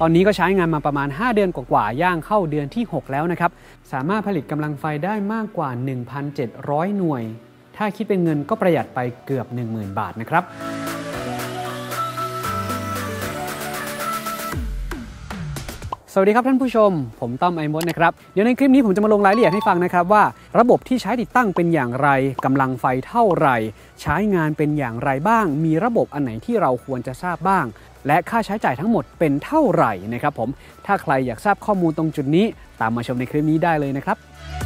ตอนนี้ก็ใช้งานมาประมาณ5เดือนกว่าๆย่างเข้าเดือนที่6แล้วนะครับสามารถผลิตกำลังไฟได้มากกว่า 1,700 หน่วยถ้าคิดเป็นเงินก็ประหยัดไปเกือบ 10,000 บาทนะครับสวัสดีครับท่านผู้ชมผมต้อมไอมดนะครับเดี๋ยวในคลิปนี้ผมจะมาลงรายละเอียดให้ฟังนะครับว่าระบบที่ใช้ติดตั้งเป็นอย่างไรกำลังไฟเท่าไหร่ใช้งานเป็นอย่างไรบ้างมีระบบอันไหนที่เราควรจะทราบบ้างและค่าใช้จ่ายทั้งหมดเป็นเท่าไหร่นะครับผมถ้าใครอยากทราบข้อมูลตรงจุดนี้ตามมาชมในคลิปนี้ได้เลยนะครับ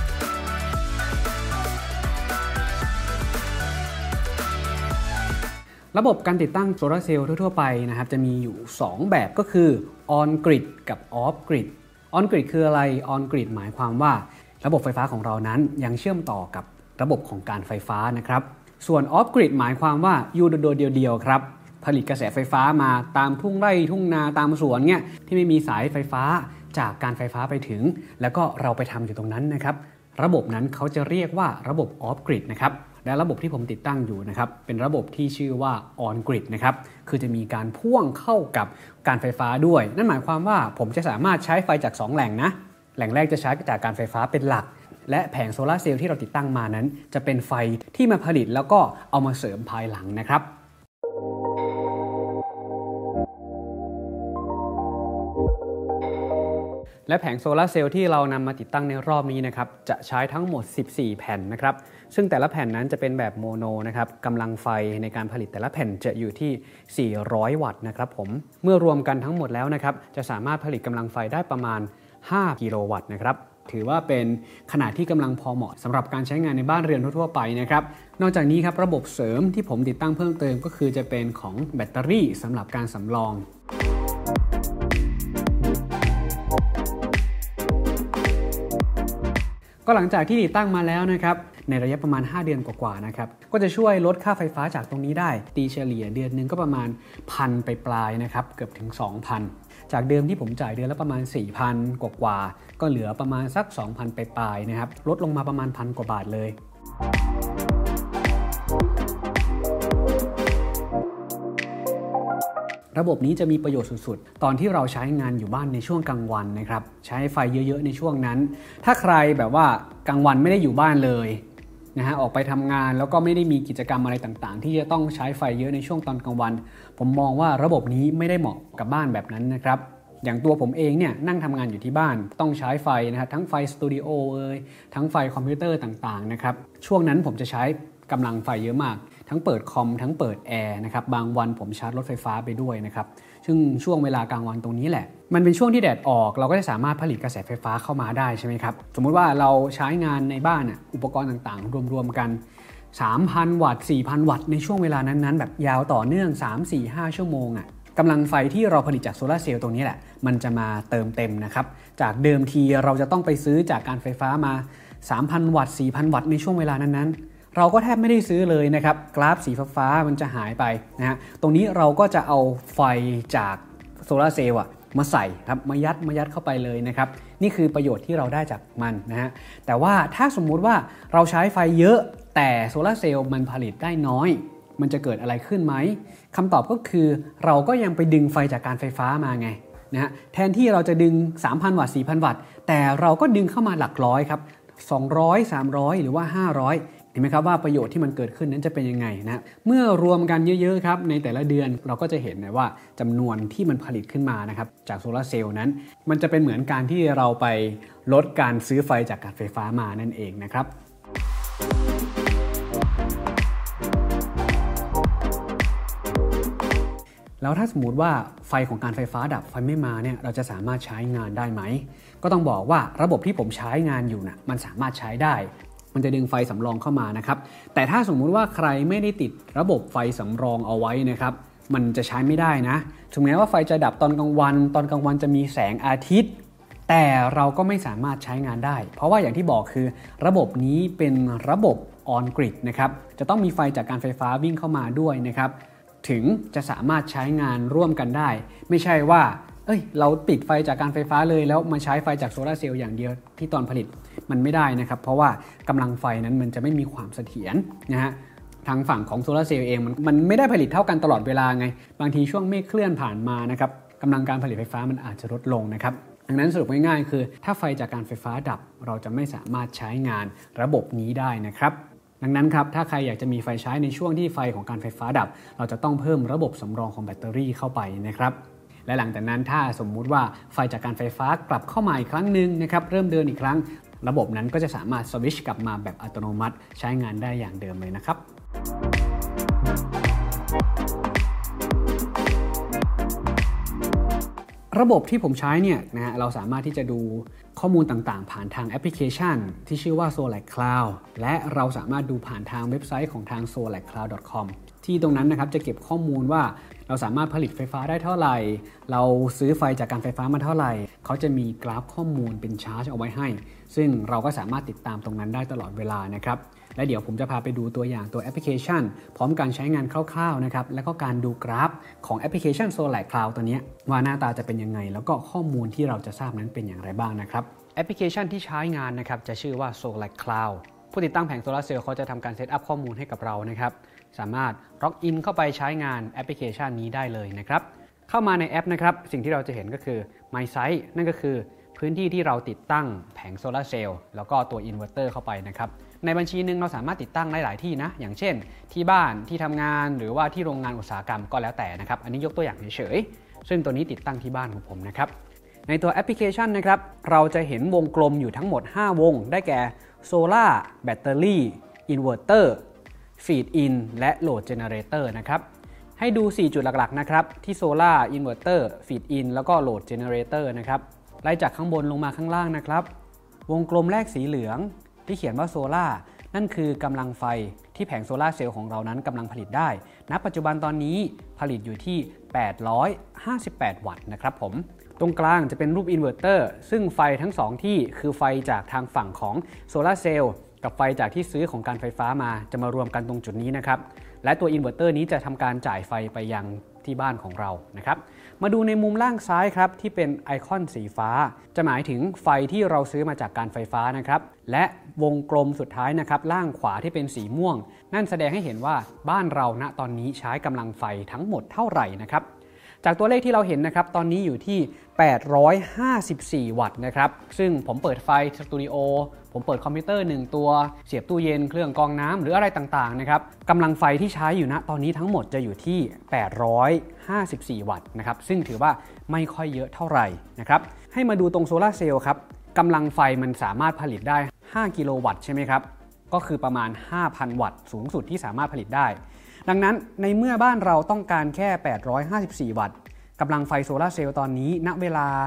ระบบการติดตั้งโซลาร์เซลล์ทั่วไปนะครับจะมีอยู่2แบบก็คือ on grid กับ off grid on grid คืออะไร on grid หมายความว่าระบบไฟฟ้าของเรานั้นยังเชื่อมต่อกับระบบของการไฟฟ้านะครับส่วน off grid หมายความว่าอยู่โดดเดียวๆครับผลิตกระแสไฟฟ้ามาตามทุ่งไร่ทุ่งนาตามสวนเนี่ยที่ไม่มีสายไฟฟ้าจากการไฟฟ้าไปถึงแล้วก็เราไปทำอยู่ตรงนั้นนะครับระบบนั้นเขาจะเรียกว่าระบบ off grid นะครับและระบบที่ผมติดตั้งอยู่นะครับเป็นระบบที่ชื่อว่า on grid นะครับคือจะมีการพ่วงเข้ากับการไฟฟ้าด้วยนั่นหมายความว่าผมจะสามารถใช้ไฟจาก2แหล่งนะแหล่งแรกจะใช้จากการไฟฟ้าเป็นหลักและแผงโซลาร์เซลล์ที่เราติดตั้งมานั้นจะเป็นไฟที่มาผลิตแล้วก็เอามาเสริมภายหลังนะครับและแผงโซลาร์เซลล์ที่เรานำมาติดตั้งในรอบนี้นะครับจะใช้ทั้งหมด14แผ่นนะครับซึ่งแต่ละแผ่นนั้นจะเป็นแบบโมโนนะครับกำลังไฟในการผลิตแต่ละแผ่นจะอยู่ที่400วัตต์นะครับผมเมื่อรวมกันทั้งหมดแล้วนะครับจะสามารถผลิตกำลังไฟได้ประมาณ5กิโลวัตต์นะครับถือว่าเป็นขนาดที่กำลังพอเหมาะสำหรับการใช้งานในบ้านเรือนทั่วไปนะครับนอกจากนี้ครับระบบเสริมที่ผมติดตั้งเพิ่มเติมก็คือจะเป็นของแบตเตอรี่สำหรับการสำรองก็หลังจากที่ติดตั้งมาแล้วนะครับในระยะประมาณ5เดือนกว่าๆนะครับก็จะช่วยลดค่าไฟฟ้าจากตรงนี้ได้ตีเฉลี่ยเดือนนึงก็ประมาณ1,000ไปปลายนะครับเกือบถึง 2,000 จากเดิมที่ผมจ่ายเดือนละประมาณ 4,000 กว่าๆก็เหลือประมาณสัก 2,000 ไปปลายนะครับลดลงมาประมาณ1,000 กว่าบาทเลยระบบนี้จะมีประโยชน์สุดๆตอนที่เราใช้งานอยู่บ้านในช่วงกลางวันนะครับใช้ไฟเยอะๆในช่วงนั้นถ้าใครแบบว่ากลางวันไม่ได้อยู่บ้านเลยนะฮะออกไปทำงานแล้วก็ไม่ได้มีกิจกรรมอะไรต่างๆที่จะต้องใช้ไฟเยอะในช่วงตอนกลางวันผมมองว่าระบบนี้ไม่ได้เหมาะกับบ้านแบบนั้นนะครับอย่างตัวผมเองเนี่ยนั่งทำงานอยู่ที่บ้านต้องใช้ไฟนะครับทั้งไฟสตูดิโอทั้งไฟคอมพิวเตอร์ต่างๆนะครับช่วงนั้นผมจะใช้กำลังไฟเยอะมากทั้งเปิดคอมทั้งเปิดแอร์นะครับบางวันผมชาร์จรถไฟฟ้าไปด้วยนะครับซึ่งช่วงเวลากลางวันตรงนี้แหละมันเป็นช่วงที่แดดออกเราก็จะสามารถผลิตกระแสไฟฟ้าเข้ามาได้ใช่ไหมครับสมมุติว่าเราใช้งานในบ้านอุปกรณ์ต่างๆรวมๆกัน 3,000 วัตต์ 4,000 วัตต์ในช่วงเวลานั้นๆแบบยาวต่อเนื่อง 3-4-5 ชั่วโมงกำลังไฟที่เราผลิตจากโซลาร์เซลล์ตรงนี้แหละมันจะมาเติมเต็มนะครับจากเดิมทีเราจะต้องไปซื้อจากการไฟฟ้ามา 3,000 วัตต์ 4,000 วัตต์ในช่วงเวลานั้นๆเราก็แทบไม่ได้ซื้อเลยนะครับกราฟสีฟ้ามันจะหายไปนะฮะตรงนี้เราก็จะเอาไฟจากโซลาร์เซลล์มาใส่ครับมายัดเข้าไปเลยนะครับนี่คือประโยชน์ที่เราได้จากมันนะฮะแต่ว่าถ้าสมมุติว่าเราใช้ไฟเยอะแต่โซลาร์เซลล์มันผลิตได้น้อยมันจะเกิดอะไรขึ้นไหมคำตอบก็คือเราก็ยังไปดึงไฟจากการไฟฟ้ามาไงนะฮะแทนที่เราจะดึง 3,000 วัตต์ 4,000 วัตต์แต่เราก็ดึงเข้ามาหลักร้อยครับ200 300หรือว่า500เห็นไหมครับว่าประโยชน์ที่มันเกิดขึ้นนั้นจะเป็นยังไงนะเมื่อรวมกันเยอะๆครับในแต่ละเดือนเราก็จะเห็นนะว่าจำนวนที่มันผลิตขึ้นมานะครับจากโซลาร์เซลล์นั้นมันจะเป็นเหมือนการที่เราไปลดการซื้อไฟจากการไฟฟ้ามานั่นเองนะครับแล้วถ้าสมมุติว่าไฟของการไฟฟ้าดับไฟไม่มาเนี่ยเราจะสามารถใช้งานได้ไหมก็ต้องบอกว่าระบบที่ผมใช้งานอยู่นะมันสามารถใช้ได้มันจะดึงไฟสำรองเข้ามานะครับแต่ถ้าสมมุติว่าใครไม่ได้ติดระบบไฟสำรองเอาไว้นะครับมันจะใช้ไม่ได้นะถึงแม้ว่าไฟจะดับตอนกลางวันจะมีแสงอาทิตย์แต่เราก็ไม่สามารถใช้งานได้เพราะว่าอย่างที่บอกคือระบบนี้เป็นระบบ on grid นะครับจะต้องมีไฟจากการไฟฟ้าวิ่งเข้ามาด้วยนะครับถึงจะสามารถใช้งานร่วมกันได้ไม่ใช่ว่าเราปิดไฟจากการไฟฟ้าเลยแล้วมาใช้ไฟจากโซลาร์เซลล์อย่างเดียวที่ตอนผลิตมันไม่ได้นะครับเพราะว่ากำลังไฟนั้นมันจะไม่มีความเสถียรนะฮะทางฝั่งของโซลาร์เซลล์เองมันไม่ได้ผลิตเท่ากันตลอดเวลาไงบางทีช่วงเมฆเคลื่อนผ่านมานะครับกำลังการผลิตไฟฟ้ามันอาจจะลดลงนะครับดังนั้นสรุปง่ายๆคือถ้าไฟจากการไฟฟ้าดับเราจะไม่สามารถใช้งานระบบนี้ได้นะครับดังนั้นครับถ้าใครอยากจะมีไฟใช้ในช่วงที่ไฟของการไฟฟ้าดับเราจะต้องเพิ่มระบบสำรองของแบตเตอรี่เข้าไปนะครับและหลังจากนั้นถ้าสมมุติว่าไฟจากการไฟฟ้ากลับเข้ามาอีกครั้งหนึ่งนะครับเริ่มเดินอีกครั้งระบบนั้นก็จะสามารถสวิตช์กลับมาแบบอัตโนมัติใช้งานได้อย่างเดิมเลยนะครับระบบที่ผมใช้เนี่ยนะฮะเราสามารถที่จะดูข้อมูลต่างๆผ่านทางแอปพลิเคชันที่ชื่อว่า Solar Cloud และเราสามารถดูผ่านทางเว็บไซต์ของทาง solarcloud.com ที่ตรงนั้นนะครับจะเก็บข้อมูลว่าเราสามารถผลิตไฟฟ้าได้เท่าไหร่เราซื้อไฟจากการไฟฟ้ามาเท่าไหร่เขาจะมีกราฟข้อมูลเป็นชาร์ตเอาไว้ให้ซึ่งเราก็สามารถติดตามตรงนั้นได้ตลอดเวลานะครับและเดี๋ยวผมจะพาไปดูตัวอย่างตัวแอปพลิเคชันพร้อมการใช้งานคร่าวๆนะครับแล้วก็การดูกราฟของแอปพลิเคชัน Solar Cloud ตัวนี้ว่าหน้าตาจะเป็นยังไงแล้วก็ข้อมูลที่เราจะทราบนั้นเป็นอย่างไรบ้างนะครับแอปพลิเคชันที่ใช้งานนะครับจะชื่อว่า Solar Cloud ผู้ติดตั้งแผงโซลาร์เซลล์เขาจะทำการเซตอัพข้อมูลให้กับเรานะครับสามารถล็อกอินเข้าไปใช้งานแอปพลิเคชันนี้ได้เลยนะครับเข้ามาในแอปนะครับสิ่งที่เราจะเห็นก็คือ My Site นั่นก็คือพื้นที่ที่เราติดตั้งแผงโซลาร์เซลล์แล้วก็ตัวอินเวอร์เตอร์เข้าไปนะครับในบัญชีหนึ่งเราสามารถติดตั้งได้หลายที่นะอย่างเช่นที่บ้านที่ทำงานหรือว่าที่โรงงานอุตสาหกรรมก็แล้วแต่นะครับอันนี้ยกตัวอย่างเฉยๆซึ่งตัวนี้ติดตั้งที่บ้านของผมนะครับในตัวแอปพลิเคชันนะครับเราจะเห็นวงกลมอยู่ทั้งหมด5วงได้แก่โซล่าแบตเตอรี่อินเวอร์เตอร์ฟีดอินและโหลดเจเนเรเตอร์นะครับให้ดู4จุดหลักๆนะครับที่โซล่าอินเวอร์เตอร์ฟีดอินแล้วก็โหลดเจเนเรเตอร์นะครับไล่จากข้างบนลงมาข้างล่างนะครับวงกลมแรกสีเหลืองที่เขียนว่าโซล่านั่นคือกำลังไฟที่แผงโซล่าเซลล์ของเรานั้นกำลังผลิตได้ณปัจจุบันตอนนี้ผลิตอยู่ที่858 วัตต์นะครับผมตรงกลางจะเป็นรูปอินเวอร์เตอร์ซึ่งไฟทั้ง2ที่คือไฟจากทางฝั่งของโซล่าเซลล์กับไฟจากที่ซื้อของการไฟฟ้ามาจะมารวมกันตรงจุดนี้นะครับและตัวอินเวอร์เตอร์นี้จะทำการจ่ายไฟไปยังที่บ้านของเรานะครับมาดูในมุมล่างซ้ายครับที่เป็นไอคอนสีฟ้าจะหมายถึงไฟที่เราซื้อมาจากการไฟฟ้านะครับและวงกลมสุดท้ายนะครับล่างขวาที่เป็นสีม่วงนั่นแสดงให้เห็นว่าบ้านเราณตอนนี้ใช้กำลังไฟทั้งหมดเท่าไหร่นะครับจากตัวเลขที่เราเห็นนะครับตอนนี้อยู่ที่854 วัตต์นะครับซึ่งผมเปิดไฟสตูดิโอผมเปิดคอมพิวเตอร์1ตัวเสียบตู้เย็นเครื่องกรองน้ำหรืออะไรต่างๆนะครับกำลังไฟที่ใช้อยู่ณตอนนี้ทั้งหมดจะอยู่ที่854 วัตต์นะครับซึ่งถือว่าไม่ค่อยเยอะเท่าไหร่นะครับให้มาดูตรงโซลาร์เซลล์ครับกำลังไฟมันสามารถผลิตได้5กิโลวัตต์ใช่ไหมครับก็คือประมาณ 5,000 วัตต์สูงสุดที่สามารถผลิตได้ดังนั้นในเมื่อบ้านเราต้องการแค่854 วัตต์กำลังไฟโซลาร์เซลล์ตอนนี้ณเวลา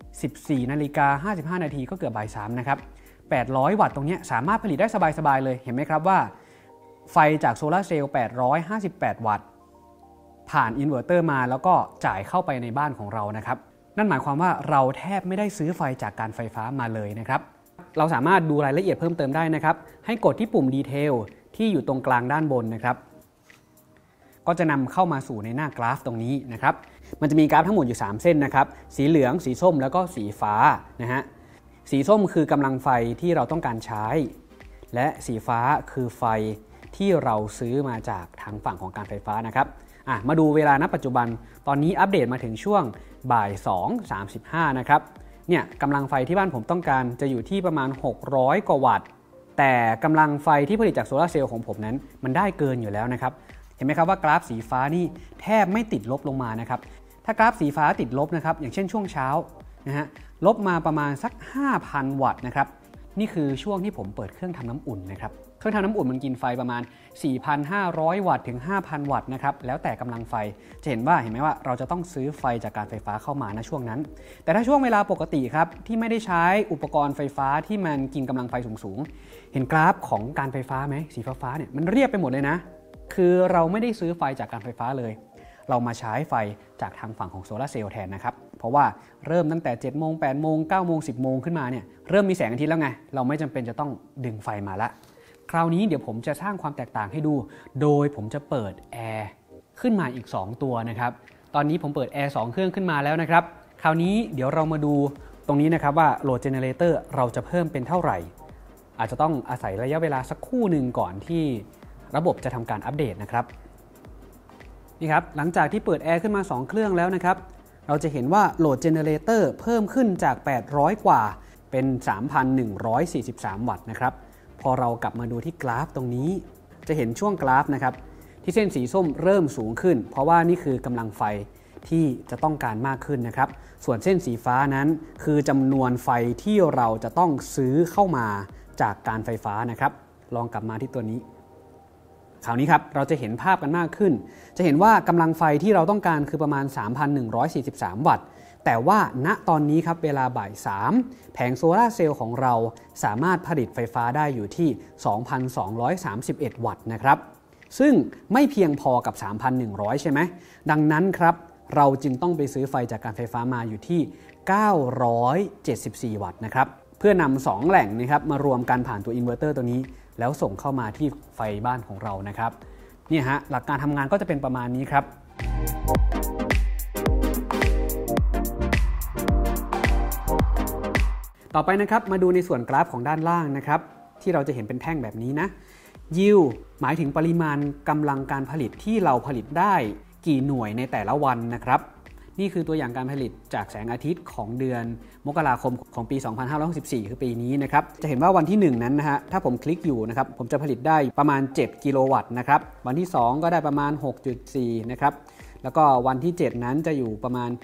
14:55 นาทีก็เกือบบ่าย 3นะครับ800 วัตต์ตรงนี้สามารถผลิตได้สบายๆเลยเห็นไหมครับว่าไฟจากโซลาร์เซลล์858 วัตต์ผ่านอินเวอร์เตอร์มาแล้วก็จ่ายเข้าไปในบ้านของเรานะครับนั่นหมายความว่าเราแทบไม่ได้ซื้อไฟจากการไฟฟ้ามาเลยนะครับเราสามารถดูรายละเอียดเพิ่มเติมได้นะครับให้กดที่ปุ่มดีเทลที่อยู่ตรงกลางด้านบนนะครับก็จะนำเข้ามาสู่ในหน้ากราฟตรงนี้นะครับมันจะมีกราฟทั้งหมดอยู่3เส้นนะครับสีเหลืองสีส้มแล้วก็สีฟ้านะฮะสีส้มคือกำลังไฟที่เราต้องการใช้และสีฟ้าคือไฟที่เราซื้อมาจากทางฝั่งของการไฟฟ้านะครับมาดูเวลาณปัจจุบันตอนนี้อัปเดตมาถึงช่วงบ่าย 2:35 นะครับเนี่ยกำลังไฟที่บ้านผมต้องการจะอยู่ที่ประมาณ600 กว่าวัตต์แต่กำลังไฟที่ผลิตจากโซลาร์เซลล์ของผมนั้นมันได้เกินอยู่แล้วนะครับเห็นไหมครับว่ากราฟสีฟ้านี่แทบไม่ติดลบลงมานะครับถ้ากราฟสีฟ้าติดลบนะครับอย่างเช่นช่วงเช้านะฮะลบมาประมาณสัก 5,000 วัตต์นะครับนี่คือช่วงที่ผมเปิดเครื่องทำน้ำอุ่นนะครับเครื่องทำน้ำอุ่นมันกินไฟประมาณ 4,500 วัตต์ถึง 5,000 วัตต์นะครับแล้วแต่กำลังไฟจะเห็นไหมว่าเราจะต้องซื้อไฟจากการไฟฟ้าเข้ามาณช่วงนั้นแต่ถ้าช่วงเวลาปกติครับที่ไม่ได้ใช้อุปกรณ์ไฟฟ้าที่มันกินกำลังไฟสูงๆเห็นกราฟของการไฟฟ้าไหมสีฟ้าเนี่ยมันเรียบไปหมดเลยนะคือเราไม่ได้ซื้อไฟจากการไฟฟ้าเลยเรามาใช้ไฟจากทางฝั่งของโซลาร์เซลล์แทนนะครับเพราะว่าเริ่มตั้งแต่ 7 โมง 8 โมง 9 โมง 10 โมงขึ้นมาเนี่ยเริ่มมีแสงอาทิตย์แล้วไงเราไม่จำเป็นจะต้องดึงไฟมาละคราวนี้เดี๋ยวผมจะสร้างความแตกต่างให้ดูโดยผมจะเปิดแอร์ขึ้นมาอีก2ตัวนะครับตอนนี้ผมเปิดแอร์2เครื่องขึ้นมาแล้วนะครับคราวนี้เดี๋ยวเรามาดูตรงนี้นะครับว่าโหลดเจเนเรเตอร์เราจะเพิ่มเป็นเท่าไหร่อาจจะต้องอาศัยระยะเวลาสักครู่หนึ่งก่อนที่ระบบจะทำการอัปเดตนะครับนี่ครับหลังจากที่เปิดแอร์ขึ้นมา2เครื่องแล้วนะครับเราจะเห็นว่าโหลดเจเนเรเตอร์เพิ่มขึ้นจาก800กว่าเป็น 3,143 วัตต์นะครับพอเรากลับมาดูที่กราฟตรงนี้จะเห็นช่วงกราฟนะครับที่เส้นสีส้มเริ่มสูงขึ้นเพราะว่านี่คือกำลังไฟที่จะต้องการมากขึ้นนะครับส่วนเส้นสีฟ้านั้นคือจำนวนไฟที่เราจะต้องซื้อเข้ามาจากการไฟฟ้านะครับลองกลับมาที่ตัวนี้คราวนี้ครับเราจะเห็นภาพกันมากขึ้นจะเห็นว่ากำลังไฟที่เราต้องการคือประมาณ 3,143 วัตต์แต่ว่าณตอนนี้ครับเวลาบ่าย 3แผงโซลาร์เซลล์ของเราสามารถผลิตไฟฟ้าได้อยู่ที่ 2,231 วัตต์นะครับซึ่งไม่เพียงพอกับ 3,100 ใช่ไหมดังนั้นครับเราจึงต้องไปซื้อไฟจากการไฟฟ้ามาอยู่ที่ 974 วัตต์นะครับเพื่อนำ2แหล่งนะครับมารวมกันผ่านตัวอินเวอร์เตอร์ตัวนี้แล้วส่งเข้ามาที่ไฟบ้านของเรานะครับเนี่ยฮะหลักการทำงานก็จะเป็นประมาณนี้ครับต่อไปนะครับมาดูในส่วนกราฟของด้านล่างนะครับที่เราจะเห็นเป็นแท่งแบบนี้นะยิวหมายถึงปริมาณกำลังการผลิตที่เราผลิตได้กี่หน่วยในแต่ละวันนะครับนี่คือตัวอย่างการผลิตจากแสงอาทิตย์ของเดือนมกราคมของปี 2564 คือปีนี้นะครับจะเห็นว่าวันที่1นั้นนะฮะถ้าผมคลิกอยู่นะครับผมจะผลิตได้ประมาณ7กิโลวัตต์นะครับวันที่2ก็ได้ประมาณ 6.4 นะครับแล้วก็วันที่7นั้นจะอยู่ประมาณ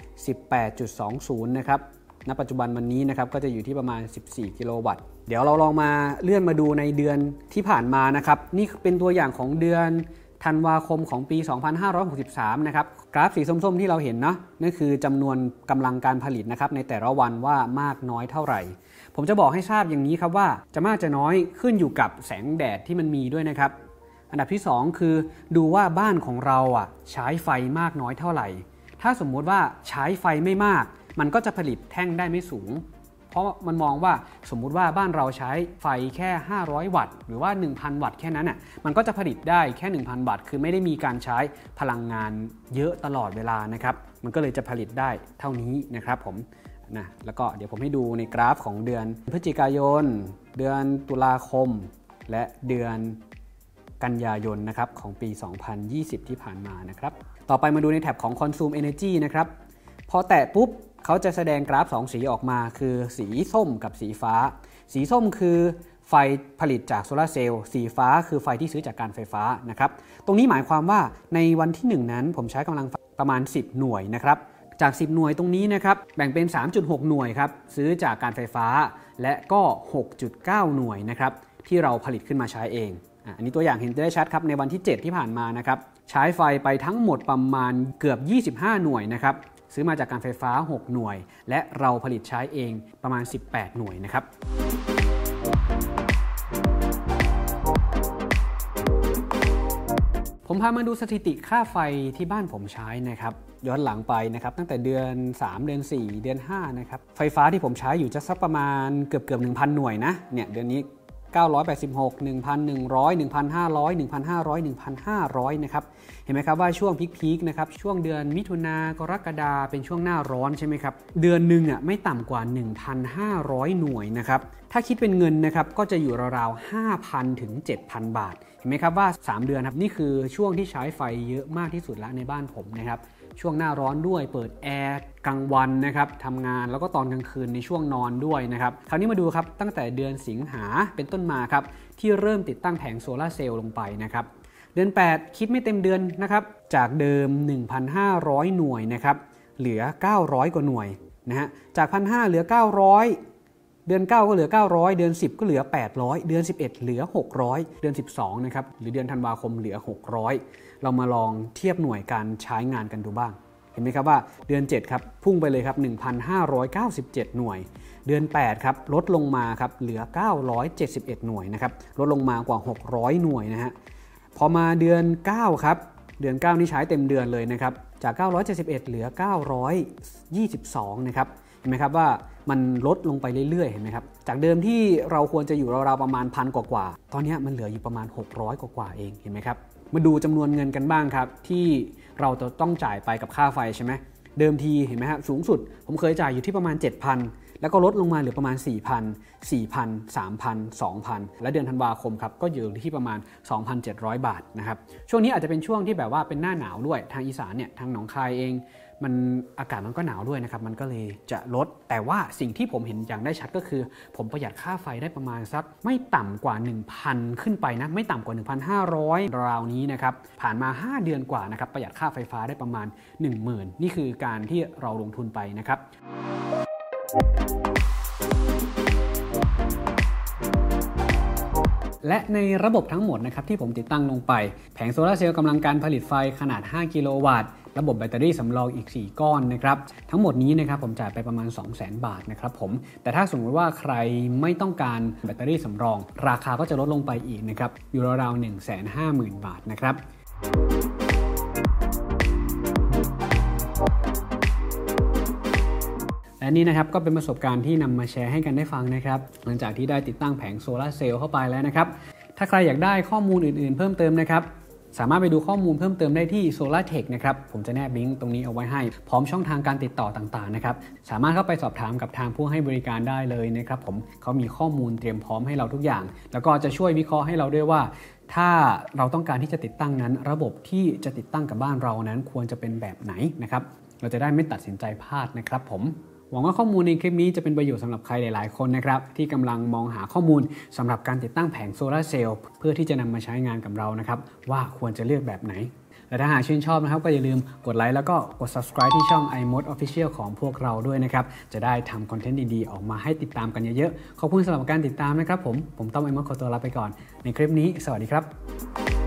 18.20 นะครับณปัจจุบันวันนี้นะครับก็จะอยู่ที่ประมาณ14กิโลวัตต์เดี๋ยวเราลองมาเลื่อนมาดูในเดือนที่ผ่านมานะครับนี่เป็นตัวอย่างของเดือนธันวาคมของปี 2563 นะครับกราฟสีส้มๆที่เราเห็นเนาะนั่นคือจำนวนกำลังการผลิตนะครับในแต่ละวันว่ามากน้อยเท่าไหร่ผมจะบอกให้ทราบอย่างนี้ครับว่าจะมากจะน้อยขึ้นอยู่กับแสงแดดที่มันมีด้วยนะครับอันดับที่2คือดูว่าบ้านของเราใช้ไฟมากน้อยเท่าไหร่ถ้าสมมุติว่าใช้ไฟไม่มากมันก็จะผลิตแท่งได้ไม่สูงเพราะมันมองว่าสมมุติว่าบ้านเราใช้ไฟแค่500วัตต์หรือว่า 1,000 วัตต์แค่นั้นน่ะมันก็จะผลิตได้แค่ 1,000 วัตต์คือไม่ได้มีการใช้พลังงานเยอะตลอดเวลานะครับมันก็เลยจะผลิตได้เท่านี้นะครับผมนะแล้วก็เดี๋ยวผมให้ดูในกราฟของเดือนพฤศจิกายนเดือนตุลาคมและเดือนกันยายนนะครับของปี 2020 ที่ผ่านมานะครับต่อไปมาดูในแท็บของ Consume Energy นะครับพอแตะปุ๊บเขาจะแสดงกราฟ2สีออกมาคือสีส้มกับสีฟ้าสีส้มคือไฟผลิตจากโซลาร์เซลล์สีฟ้าคือไฟที่ซื้อจากการไฟฟ้านะครับตรงนี้หมายความว่าในวันที่1นั้นผมใช้กำลังประมาณ10หน่วยนะครับจาก10หน่วยตรงนี้นะครับแบ่งเป็น 3.6 หน่วยครับซื้อจากการไฟฟ้าและก็ 6.9 หน่วยนะครับที่เราผลิตขึ้นมาใช้เองอันนี้ตัวอย่างเห็นได้ชัดครับในวันที่7ที่ผ่านมานะครับใช้ไฟไปทั้งหมดประมาณเกือบ25หน่วยนะครับซื้อมาจากการไฟฟ้า6หน่วยและเราผลิตใช้เองประมาณ18หน่วยนะครับผมพามาดูสถิติค่าไฟที่บ้านผมใช้นะครับย้อนหลังไปนะครับตั้งแต่เดือน3เดือน4เดือน5นะครับไฟฟ้าที่ผมใช้อยู่จะสักประมาณเกือบ 1,000 หน่วยนะเนี่ยเดือนนี้986 1,100 1,500 1,500 1,500 นะครับเห็นไหมครับว่าช่วงพีคๆนะครับช่วงเดือนมิถุนากรกฎาเป็นช่วงหน้าร้อนใช่ไหมครับเดือนหนึ่งไม่ต่ำกว่า 1,500 หน่วยนะครับถ้าคิดเป็นเงินนะครับก็จะอยู่ราวๆ 5,000 ถึง 7,000 บาทเห็นไหมครับว่า3เดือนครับนี่คือช่วงที่ใช้ไฟเยอะมากที่สุดแล้วในบ้านผมนะครับช่วงหน้าร้อนด้วยเปิดแอร์กลางวันนะครับทำงานแล้วก็ตอนกลางคืนในช่วงนอนด้วยนะครับคราวนี้มาดูครับตั้งแต่เดือนสิงหาเป็นต้นมาครับที่เริ่มติดตั้งแผงโซลาร์เซลล์ลงไปนะครับเดือน8คิดไม่เต็มเดือนนะครับจากเดิม 1,500 หน่วยนะครับเหลือ900กว่าหน่วยนะฮะจาก 1,500 เหลือ900เดือน9ก็เหลือ900เดือน10ก็เหลือ800เดือน11เหลือ600เดือน12นะครับหรือเดือนธันวาคมเหลือ600เรามาลองเทียบหน่วยการใช้งานกันดูบ้างเห็นไหมครับว่าเดือน7ครับพุ่งไปเลยครับ 1,597 หน่วยเดือน8ครับลดลงมาครับเหลือ971หน่วยนะครับลดลงมากว่า600หน่วยนะฮะพอมาเดือน9ครับเดือน9นี่ใช้เต็มเดือนเลยนะครับจาก971เหลือ922นะครับเห็นไหมครับว่ามันลดลงไปเรื่อยๆเห็นไหมครับจากเดิมที่เราควรจะอยู่ราวๆประมาณ1,000กว่าตอนนี้มันเหลืออยู่ประมาณ600กว่าเองเห็นไหมครับมาดูจำนวนเงินกันบ้างครับที่เราจะต้องจ่ายไปกับค่าไฟใช่ไหมเดิมทีเห็นไหมครับสูงสุดผมเคยจ่ายอยู่ที่ประมาณ 7,000 แล้วก็ลดลงมาเหลือประมาณ 4,000 3,000 2,000 และเดือนธันวาคมครับก็อยู่ที่ประมาณ 2,700 บาทนะครับช่วงนี้อาจจะเป็นช่วงที่แบบว่าเป็นหน้าหนาวด้วยทางอีสานเนี่ยทางหนองคายเองมันอากาศมันก็หนาวด้วยนะครับมันก็เลยจะลดแต่ว่าสิ่งที่ผมเห็นอย่างได้ชัดก็คือผมประหยัดค่าไฟได้ประมาณสักไม่ต่ำกว่า 1,000 ขึ้นไปนะไม่ต่ำกว่า 1,500 ราวนี้นะครับผ่านมา5เดือนกว่านะครับประหยัดค่าไฟฟ้าได้ประมาณ 10,000 นี่คือการที่เราลงทุนไปนะครับและในระบบทั้งหมดนะครับที่ผมติดตั้งลงไปแผงโซลาร์เซลล์กำลังการผลิตไฟขนาด5กิโลวัตต์ระบบแบตเตอรี่สำรองอีก4ก้อนนะครับทั้งหมดนี้นะครับผมจ่ายไปประมาณ 200,000 บาทนะครับผมแต่ถ้าสมมติว่าใครไม่ต้องการแบตเตอรี่สำรองราคาก็จะลดลงไปอีกนะครับอยู่ราวๆ 150,000 บาทนะครับและนี่นะครับก็เป็นประสบการณ์ที่นำมาแชร์ให้กันได้ฟังนะครับหลังจากที่ได้ติดตั้งแผงโซลาร์เซลล์เข้าไปแล้วนะครับถ้าใครอยากได้ข้อมูลอื่นๆเพิ่มเติมนะครับสามารถไปดูข้อมูลเพิ่มเติมได้ที่ Solartech นะครับผมจะแนบลิงก์ตรงนี้เอาไว้ให้พร้อมช่องทางการติดต่อต่างๆนะครับสามารถเข้าไปสอบถามกับทางผู้ให้บริการได้เลยนะครับผมเขามีข้อมูลเตรียมพร้อมให้เราทุกอย่างแล้วก็จะช่วยวิเคราะห์ให้เราด้วยว่าถ้าเราต้องการที่จะติดตั้งนั้นระบบที่จะติดตั้งกับบ้านเรานั้นควรจะเป็นแบบไหนนะครับเราจะได้ไม่ตัดสินใจพลาดนะครับผมหวังว่าข้อมูลในคลิปนี้จะเป็นประโยชน์สำหรับใครหลายๆคนนะครับที่กำลังมองหาข้อมูลสำหรับการติดตั้งแผงโซลาร์เซลล์เพื่อที่จะนำมาใช้งานกับเรานะครับว่าควรจะเลือกแบบไหนและถ้าหากชื่นชอบนะครับก็อย่าลืมกดไลค์แล้วก็กด subscribe ที่ช่อง iMode Official ของพวกเราด้วยนะครับจะได้ทำคอนเทนต์ดีๆออกมาให้ติดตามกันเยอะๆขอบคุณสำหรับการติดตามนะครับผมต้อม iMode ขอตัวลาไปก่อนในคลิปนี้สวัสดีครับ